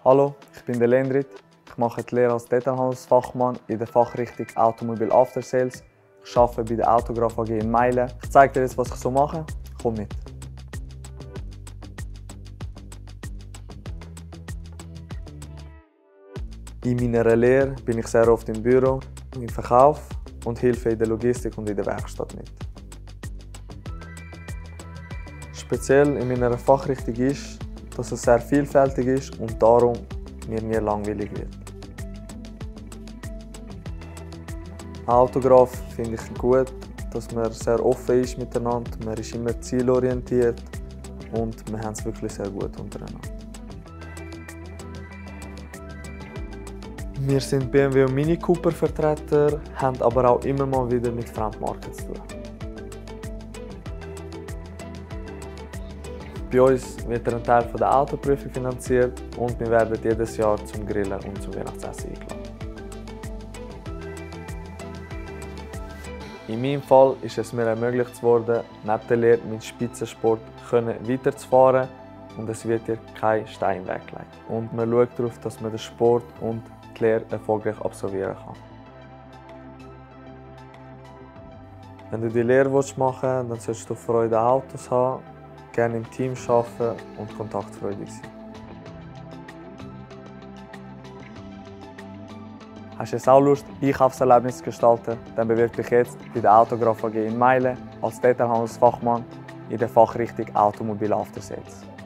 Hallo, ich bin der Lendrit. Ich mache die Lehre als Detailhandelsfachmann in der Fachrichtung Automobil After Sales. Ich arbeite bei der Autograph AG in Meilen. Ich zeige dir jetzt, was ich so mache. Komm mit. In meiner Lehre bin ich sehr oft im Büro, im Verkauf und helfe in der Logistik und in der Werkstatt mit. Speziell in meiner Fachrichtung ist, dass es sehr vielfältig ist und darum mir nie langweilig wird. Autograph finde ich gut, dass man sehr offen ist miteinander, man ist immer zielorientiert und wir haben es wirklich sehr gut untereinander. Wir sind BMW und Mini Cooper Vertreter, haben aber auch immer mal wieder mit Fremdmarken zu tun. Bei uns wird ein Teil der Autoprüfung finanziert und wir werden jedes Jahr zum Grillen und zum Weihnachtsessen eingeladen. In meinem Fall ist es mir ermöglicht worden, neben der Lehre mit Spitzensport weiterzufahren und es wird dir kein Stein weggelegt. Und man schaut darauf, dass man den Sport und die Lehre erfolgreich absolvieren kann. Wenn du die Lehre machen willst, dann solltest du Freude an Autos haben, gerne im Team arbeiten und kontaktfreudig sein. Hast du jetzt auch Lust, Einkaufserlebnisse zu gestalten? Dann bewirb dich jetzt bei der Autograph AG in Meilen als Detailhandelsfachmann in der Fachrichtung Automobil After Sales.